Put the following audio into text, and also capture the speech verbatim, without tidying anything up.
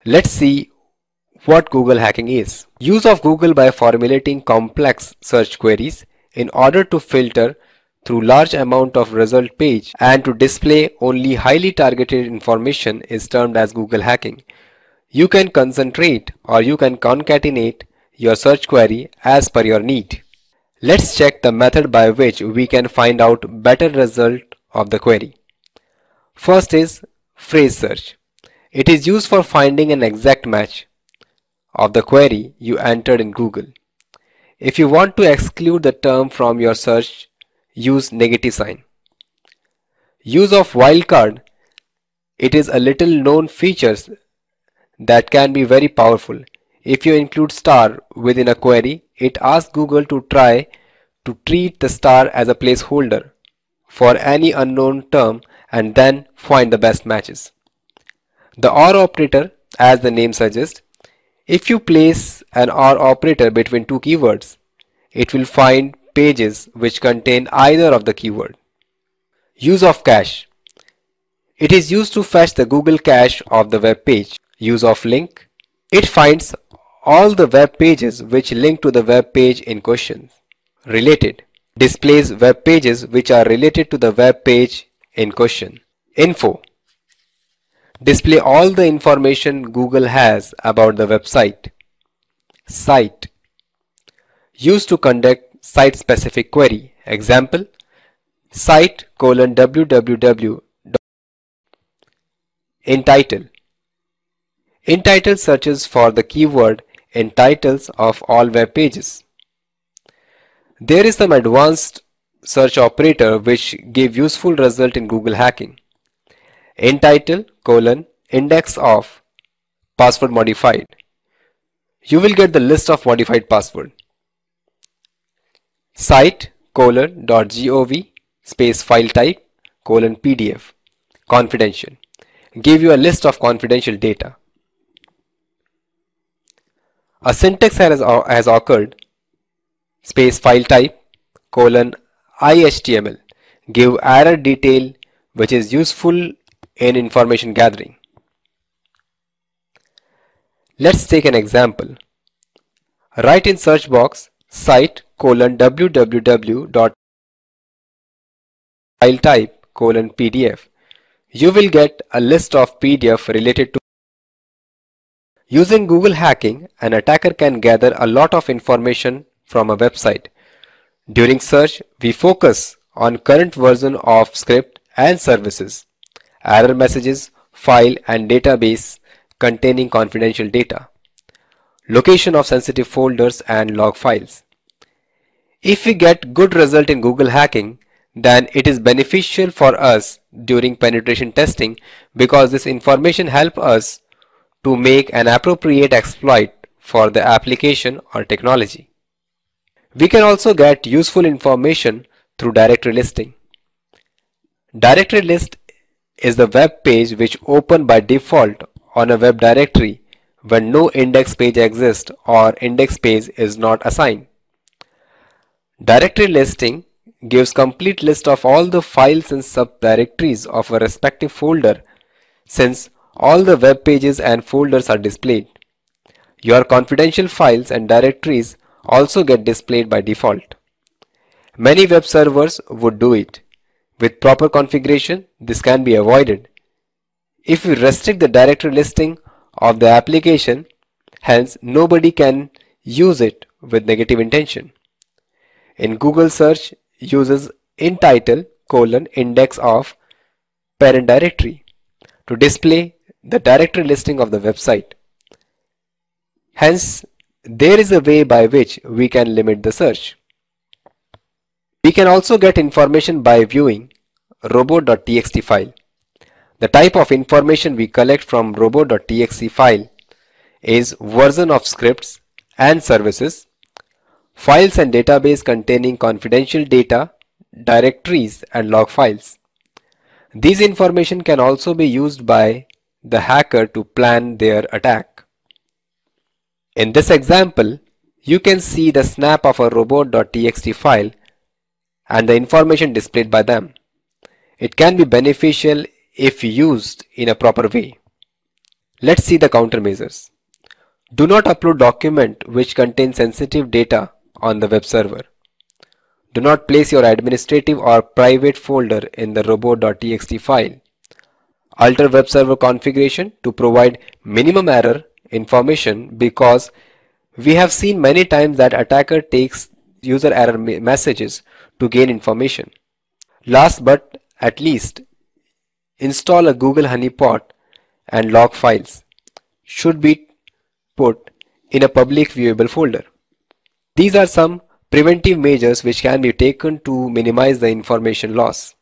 Let's see what Google hacking is. Use of Google by formulating complex search queries in order to filter through large amount of result page and to display only highly targeted information is termed as Google hacking. You can concentrate or you can concatenate your search query as per your need. Let's check the method by which we can find out better result of the query. First is phrase search. It is used for finding an exact match of the query you entered in Google. If you want to exclude the term from your search, use negative sign. Use of wildcard. It is a little known feature that can be very powerful. If you include star within a query, it asks Google to try to treat the star as a placeholder for any unknown term and then find the best matches. The or operator, as the name suggests, if you place an or operator between two keywords, it will find pages which contain either of the keyword. Use of cache. It is used to fetch the Google cache of the web page. Use of link. It finds all the web pages which link to the web page in question. Related. Displays web pages which are related to the web page in question. Info. Display all the information Google has about the website. Site. Used to conduct site-specific query. Example, site colon www. In title. In title searches for the keyword in titles of all web pages. There is some advanced search operator which give useful result in Google hacking. In title colon index of password modified. You will get the list of modified password. Site colon dot gov space file type colon pdf confidential. Give you a list of confidential data. A syntax has, has occurred space file type colon ihtml. Give error detail which is useful in information gathering. Let's take an example. Write in search box site colon www dot file type colon pdf. You will get a list of P D F related to. Using Google hacking, an attacker can gather a lot of information from a website. During search, we focus on current version of script and services, error messages, file and database containing confidential data, location of sensitive folders and log files. If we get good result in Google hacking, then it is beneficial for us during penetration testing because this information helps us to make an appropriate exploit for the application or technology. We can also get useful information through directory listing. Directory list is the web page which opens by default on a web directory when no index page exists or index page is not assigned. Directory listing gives complete list of all the files and subdirectories of a respective folder since all the web pages and folders are displayed. Your confidential files and directories also get displayed by default. Many web servers would do it. With proper configuration, this can be avoided. If we restrict the directory listing of the application, hence nobody can use it with negative intention. In Google search, uses in title colon index of parent directory to display the directory listing of the website. Hence, there is a way by which we can limit the search. We can also get information by viewing robot dot t x t file. The type of information we collect from robot dot t x t file is version of scripts and services, files and database containing confidential data, directories and log files. These information can also be used by the hacker to plan their attack. In this example, you can see the snap of a robot dot t x t file and the information displayed by them. It can be beneficial if used in a proper way. Let's see the countermeasures. Do not upload document which contain sensitive data on the web server. Do not place your administrative or private folder in the robot.txt file. Alter web server configuration to provide minimum error information, because we have seen many times that attacker takes user error messages to gain information. Last but at least, install a Google Honeypot and log files should be put in a public viewable folder. These are some preventive measures which can be taken to minimize the information loss.